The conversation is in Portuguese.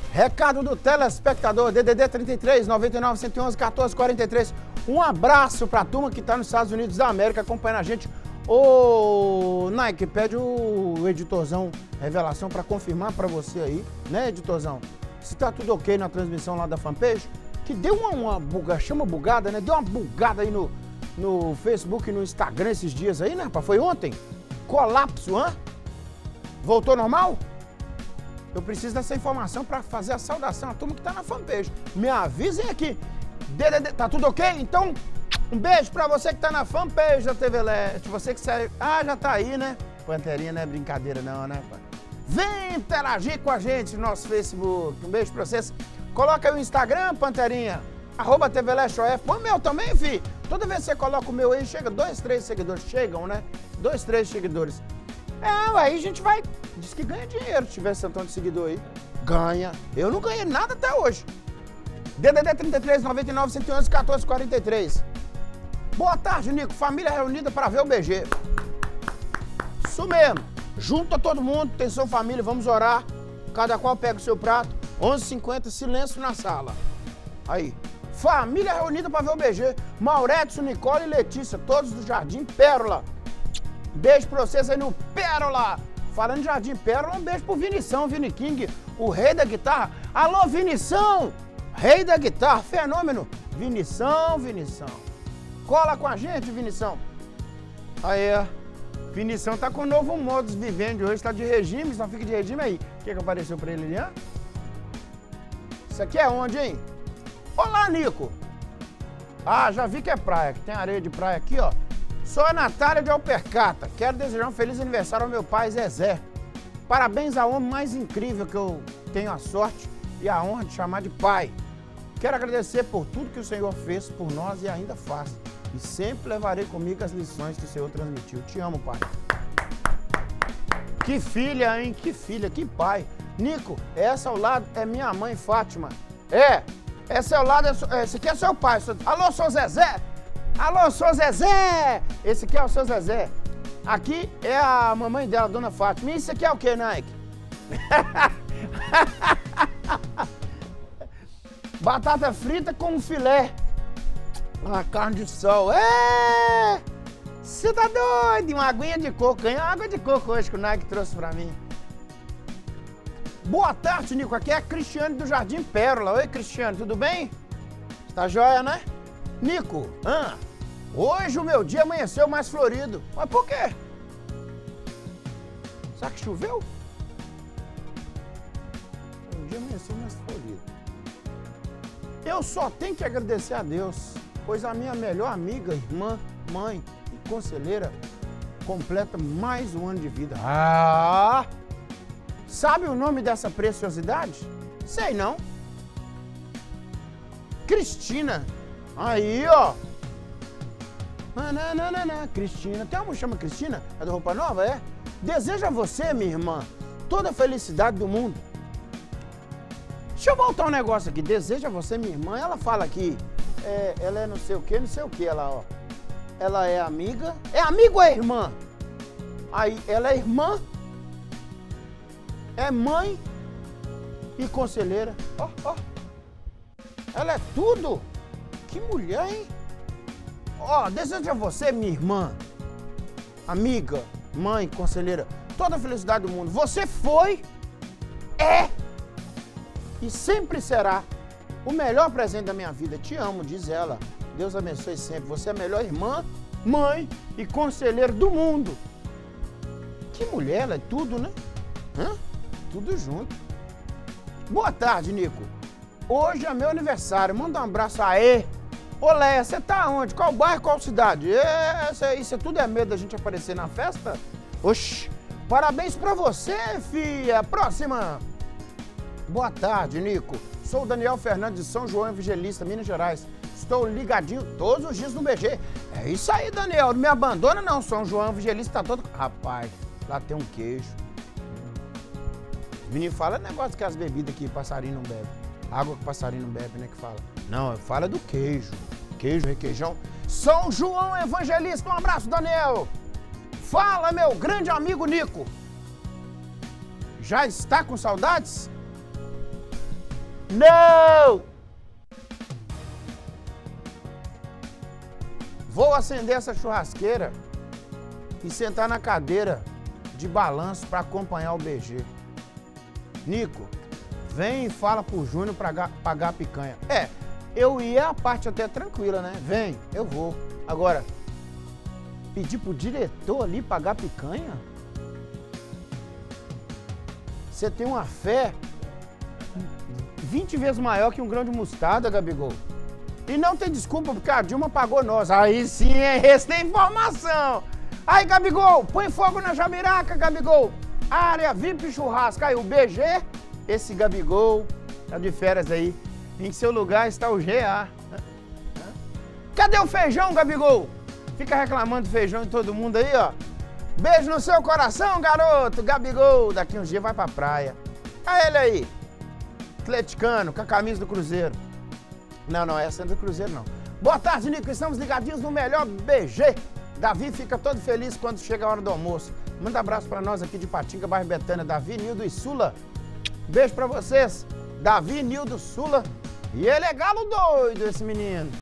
Recado do telespectador, DDD 33 99 111 14 43. Um abraço pra turma que tá nos Estados Unidos da América acompanhando a gente. Ô, Nike, pede o editorzão revelação pra confirmar pra você aí, né, editorzão? Se tá tudo ok na transmissão lá da fanpage, que deu uma bugada, chama bugada, né? Deu uma bugada aí no Facebook e no Instagram esses dias aí, né, rapaz? Foi ontem? Colapso, hã? Voltou normal? Eu preciso dessa informação para fazer a saudação à turma que tá na fanpage. Me avisem aqui. Tá tudo ok? Então, um beijo para você que tá na fanpage da TV Leste. Você que segue... Ah, já tá aí, né? Panterinha não é brincadeira não, né? Vem interagir com a gente no nosso Facebook. Um beijo para vocês. Coloca aí o Instagram, Panterinha. @TV Leste OF. Põe o meu também, fi. Toda vez que você coloca o meu aí, chega 2, 3 seguidores. Chegam, né? 2, 3 seguidores. Aí a gente vai... Diz que ganha dinheiro se tiver esse tanto de seguidor aí. Ganha. Eu não ganhei nada até hoje. DDD 33 99 111 14 43. Boa tarde, Nico. Família reunida para ver o BG. Isso mesmo. Junta todo mundo, tem sua família, vamos orar. Cada qual pega o seu prato. 11h50, silêncio na sala. Aí. Família reunida para ver o BG. Maurécio, Nicole e Letícia, todos do Jardim Pérola. Beijo pra vocês aí no Pérola. Falando de Jardim Pérola, um beijo pro Vinição, Vini King, o rei da guitarra. Alô, Vinição! Rei da guitarra, fenômeno. Vinição. Cola com a gente, Vinição. Aí, Vinição tá com o novo modus vivendi hoje, tá de regime, só fica de regime aí. O que apareceu pra ele ali, hã? Isso aqui é onde, hein? Olá, Nico. Ah, já vi que é praia, que tem areia de praia aqui, ó. Sou a Natália de Alpercata. Quero desejar um feliz aniversário ao meu pai, Zezé. Parabéns ao homem mais incrível que eu tenho a sorte e a honra de chamar de pai. Quero agradecer por tudo que o Senhor fez por nós e ainda faz. E sempre levarei comigo as lições que o Senhor transmitiu. Te amo, pai. Que filha, hein? Que filha, que pai. Nico, essa ao lado é minha mãe, Fátima. Essa ao lado, esse aqui é seu pai. Alô, sou Zezé. Alô, sou Zezé! Esse aqui é o seu Zezé. Aqui é a mamãe dela, Dona Fátima. E isso aqui é o que, Nike? Batata frita com filé. Uma carne de sol. Você tá doido? Uma aguinha de coco. Ganhei uma água de coco hoje que o Nike trouxe pra mim. Boa tarde, Nico. Aqui é a Cristiane do Jardim Pérola. Oi, Cristiane, tudo bem? Tá joia, né? Nico, hoje o meu dia amanheceu mais florido. Mas por quê? Será que choveu? O dia amanheceu mais florido. Eu só tenho que agradecer a Deus, pois a minha melhor amiga, irmã, mãe e conselheira completa mais um ano de vida. Sabe o nome dessa preciosidade? Sei não. Cristina. Aí, ó. Cristina. Tem uma que chama Cristina? É da Roupa Nova, é? Desejo a você, minha irmã, toda a felicidade do mundo. Deixa eu voltar um negócio aqui. Desejo a você, minha irmã. Ela fala aqui, ela é não sei o que, ela, ó. Ela é amiga. É amigo ou é irmã? Aí, ela é irmã, é mãe e conselheira. Ó. Ela é tudo. Que mulher, hein? Desejo a você, minha irmã, amiga, mãe, conselheira, toda a felicidade do mundo. Você foi, é e sempre será o melhor presente da minha vida. Te amo, diz ela. Deus abençoe sempre. Você é a melhor irmã, mãe e conselheira do mundo. Que mulher, ela é tudo, né? Tudo junto. Boa tarde, Nico. Hoje é meu aniversário. Manda um abraço aí. Ô, Leia, você tá onde? Qual bairro, qual cidade? Isso tudo é medo da gente aparecer na festa? Oxi, parabéns pra você, filha. Próxima. Boa tarde, Nico. Sou o Daniel Fernandes de São João Evangelista, Minas Gerais. Estou ligadinho todos os dias no BG. É isso aí, Daniel. Não me abandona, não. São João Evangelista tá todo... Rapaz, lá tem um queijo. O menino fala negócio que as bebidas que passarinho não bebe. Água que passarinho não bebe, né, que fala. Não, fala do queijo. Queijo, requeijão. São João Evangelista, um abraço, Daniel. Fala, meu grande amigo Nico. Já está com saudades? Não! Vou acender essa churrasqueira e sentar na cadeira de balanço para acompanhar o BG. Nico, vem e fala pro Júnior pra pagar a picanha. Eu ia a parte até tranquila, né? Vem, eu vou. Agora, pedir pro diretor ali pagar a picanha? Você tem uma fé 20 vezes maior que um grão de mostarda, Gabigol. E não tem desculpa, porque a Dilma pagou nós. Aí sim, esse tem informação. Aí, Gabigol, põe fogo na jabiraca, Gabigol. Área VIP churrasco. Aí, o BG, esse Gabigol, tá de férias aí. Em seu lugar está o GA. Cadê o feijão, Gabigol? Fica reclamando do feijão de todo mundo aí, ó. Beijo no seu coração, garoto. Gabigol, daqui uns dias vai pra praia. Olha ele aí. Atleticano, com a camisa do Cruzeiro. Não, essa é do Cruzeiro, não. Boa tarde, Nico. Estamos ligadinhos no melhor BG. Davi fica todo feliz quando chega a hora do almoço. Manda abraço pra nós aqui de Patinga, bairro Betânia. Davi, Nildo e Sula. Beijo pra vocês. Davi, Nildo, Sula. E ele é galo doido, esse menino.